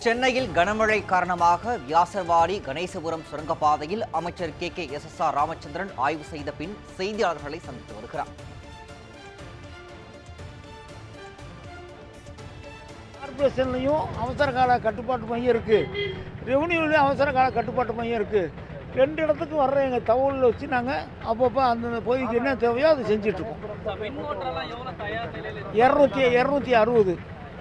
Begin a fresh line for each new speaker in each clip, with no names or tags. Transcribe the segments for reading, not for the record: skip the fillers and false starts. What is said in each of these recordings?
சென்னையில் கனமழை காரணமாக வியாசர்வாடி கணேசபுரம் சுரங்கப்பாதையில் அமைச்சர் KKSSR ராமச்சந்திரன் ஆய்வு செய்த பின் செய்தியாளர்களை சந்தித்து வருகிறார்.
கார்ப்பரேஷன்லையும் அவசர கால கட்டுப்பாட்டு மையம் இருக்கு, ரெவன்யூலையும் அவசர கால கட்டுப்பாட்டு மையம் இருக்கு. ரெண்டு இடத்துக்கு வர்ற எங்கள் தகவலில் வச்சு நாங்கள் அப்பப்போ அந்த பகுதிக்கு என்ன தேவையோ அதை செஞ்சுட்டு இருக்கோம். 260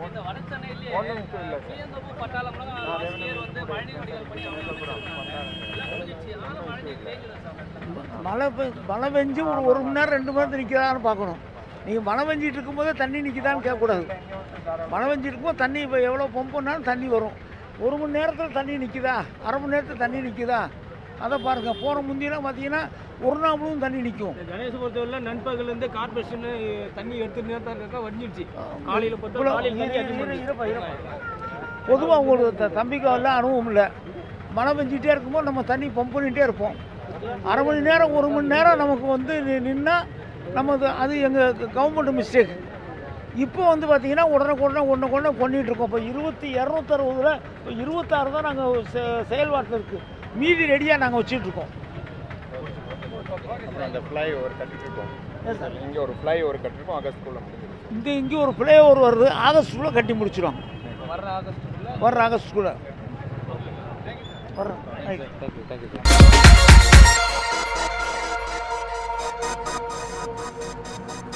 மழை பெஞ்சு ஒரு மணி நேரம் 2 மணி நேரத்தில் நிற்கிறான்னு பார்க்கணும். நீங்கள் மழை பெஞ்சிட்டு இருக்கும்போதே தண்ணி நிற்கிதான்னு கேட்கக்கூடாது. மழை பெஞ்சிட்டு இருக்கும்போது தண்ணி இப்போ எவ்வளோ பம்ப் பண்ணாலும் தண்ணி வரும். 1 மணி நேரத்தில் தண்ணி நிற்கிதா, அரை மணி நேரத்தில் தண்ணி நிற்கிதா, அதை பாருங்கள். போகிற முந்தினா பார்த்தீங்கன்னா ஒரு நாள் முழுவதும் தண்ணி நிற்கும்.
கணேசபுரத்தில் நண்பகல்லேருந்து கார்பரேஷன் தண்ணி எடுத்துட்டு வடிஞ்சிருச்சு. காலையில்
பொதுவாக உங்களுக்கு தம்பிக்கெல்லாம் அனுபவம் இல்லை. மழை பெஞ்சிட்டே இருக்கும்போது நம்ம தண்ணி பம்ப் பண்ணிகிட்டே இருப்போம். அரை மணி நேரம் 1 மணி நேரம் நமக்கு வந்து நின்னா நமக்கு அது எங்கள் கவர்மெண்ட் மிஸ்டேக். இப்போ வந்து பார்த்தீங்கன்னா உடனே பண்ணிகிட்டு இருக்கோம். இப்போ 260 இப்போ 26 தான் நாங்கள் செயல்பாட்டில் இருக்குது. மீதி ரெடியாக நாங்கள் வச்சுட்ருக்கோம்.
அந்த ஃப்ளைஓவர் கட்டிட்டுருக்கோம். இங்கே ஒரு ஃப்ளைஓவர் கட்டிருக்கோம். ஆகஸ்ட்குள்ளே
இங்கே ஒரு ஃப்ளைஓவர் வருது, ஆகஸ்ட்டுக்குள்ளே கட்டி முடிச்சிடும். வர்ற ஆகஸ்ட்டுக்குள்ளே வர்றோம். தேங்க்யூ.